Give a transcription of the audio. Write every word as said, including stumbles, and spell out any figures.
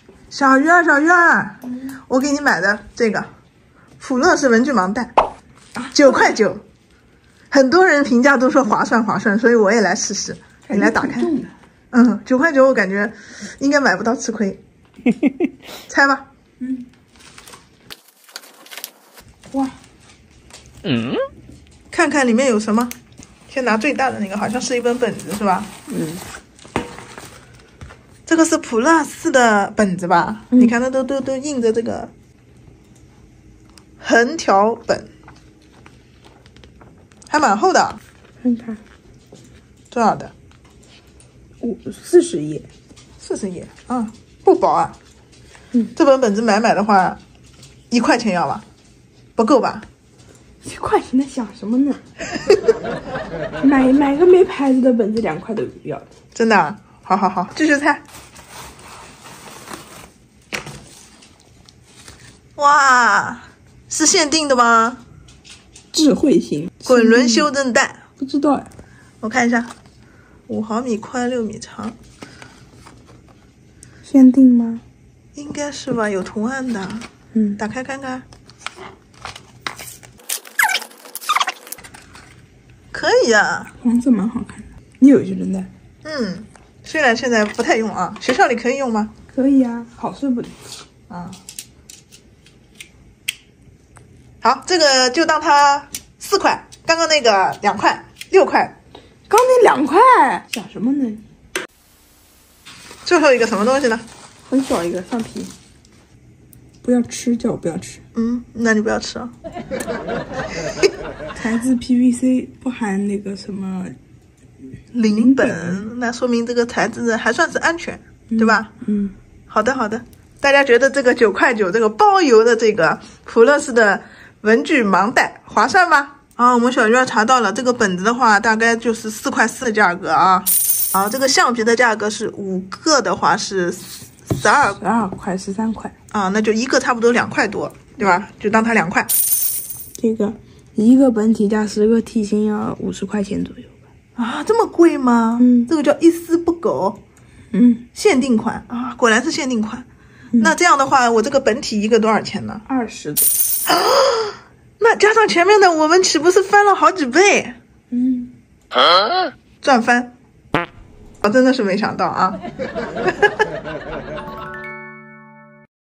小鱼儿，小鱼儿，嗯、我给你买的这个普乐士文具盲袋，九块九，很多人评价都说划算划算，所以我也来试试。你来打开，嗯，九块九，我感觉应该买不到吃亏，猜吧。嗯，哇，嗯，看看里面有什么。先拿最大的那个，好像是一本本子是吧？嗯。这个是普乐士的本子吧？嗯、你看它都都都印着这个横条本，还蛮厚的。 看看多少的？ 五四十页， 四十页啊，不薄啊。嗯，这本本子买买的话，一块钱要吧？不够吧？ 一块钱在想什么呢？买买个没牌子的本子两块都要。 真的、啊？好好好，继续猜。哇，是限定的吗？ 智慧型滚轮修正带， 不知道呀。 我看一下，五毫米宽，六米长， 限定吗？ 应该是吧，有图案的。嗯，打开看看。可以啊， 黄色蛮好看的。你有修正带？ 嗯，虽然现在不太用啊，学校里可以用吗？ 可以啊，好事不离。 啊，好，这个就当它四块，刚刚那个两块，六块， 刚那两块，想什么呢？ 最后一个什么东西呢？ 很小一个橡皮。不要吃，叫我不要吃。 嗯，那你不要吃啊。 材质 P V C 不含那个什么邻苯，那说明这个材质还算是安全，嗯、对吧？嗯，好的好的。大家觉得这个九块九这个包邮的这个普乐士的文具盲袋划算吗？啊，我们小鱼儿查到了，这个本子的话大概就是四块四的价格啊。啊，这个橡皮的价格是五个的话是十二十二块十三块啊，那就一个差不多两块多，对吧？就当它两块。 这个一个本体加十个题型要五十块钱左右吧？ 啊，这么贵吗？嗯，这个叫一丝不苟，嗯，限定款啊，果然是限定款。嗯、那这样的话，我这个本体一个多少钱呢？ 二十多。 啊，那加上前面的，我们岂不是翻了好几倍？嗯，赚翻！我真的是没想到啊。